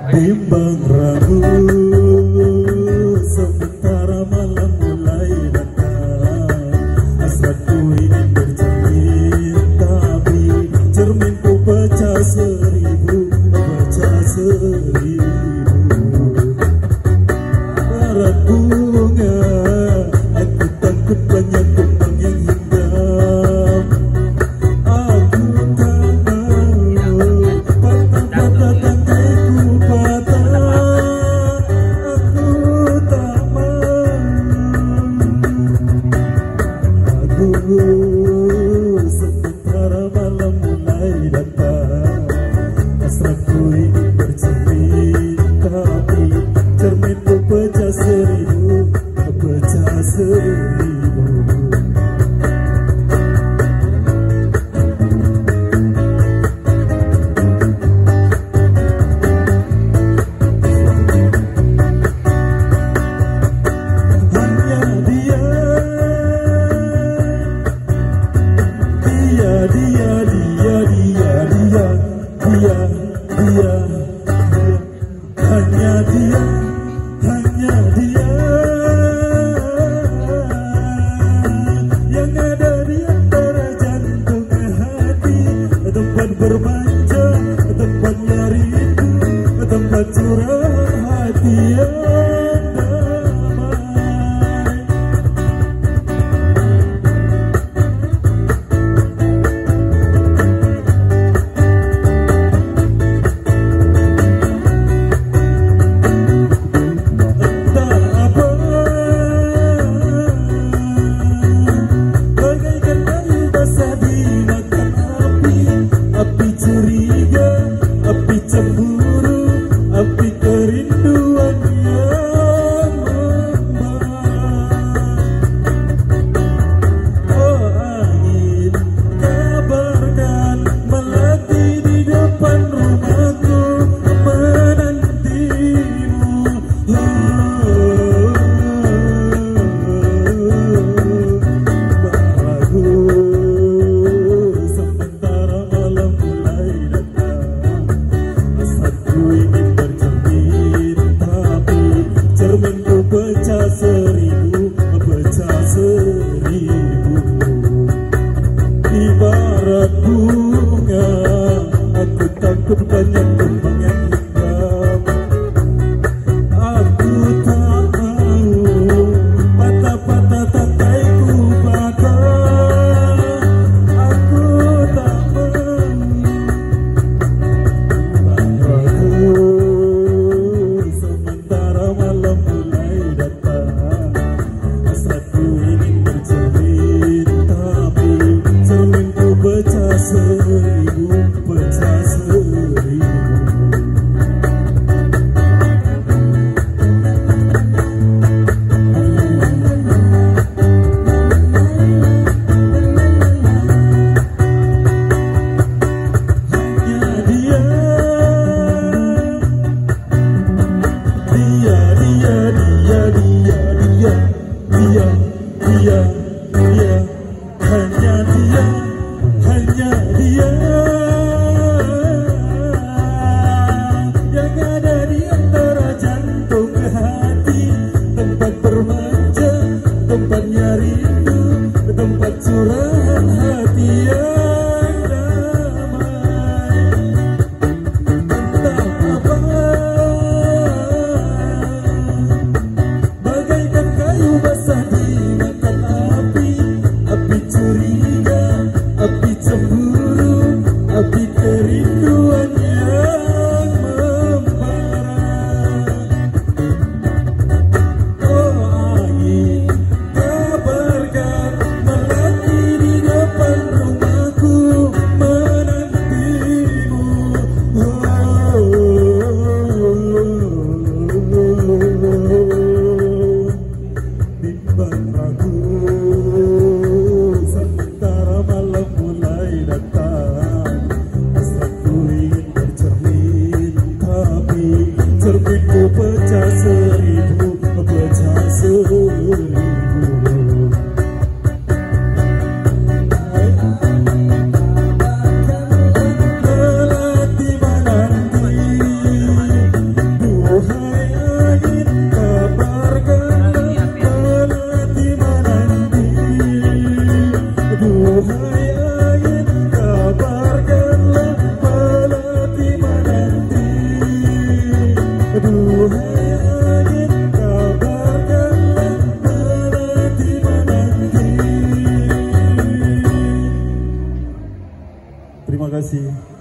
Bimbang ragu sementara malam mulai datang. Hasratku ingin bercermin, tapi cerminku pecah seribu, pecah seribu. Barat bunga, aku takut banyak kumbang yang hinggap. Aku tak mau patah-patah tangkaiku patah. Aku tak mau. Aku sementara malam mulai datang. Hasratku ingin bercermin, tapi cerminku pecah seribu, pecah seribu. Hanya dia yang ada di antara jantung ke hati, tempat berbanja, tempat nyariku, tempat curah hati yang damai. Api curiga, api cemburu, api kerinduan yang membara. Oh angin, kabarkan melati di depan rumahku menantimu. Pecah seribu, pecah seribu. Ibarat bunga, aku takut banyak kumbang yang hinggap. Aku tak mau patah-patah tangkaiku patah. Aku tak mau. Sementara malam mulai datang, hasratku ingin bercermin, tapi cerminku pecah seribu, pecah seribu. kasih.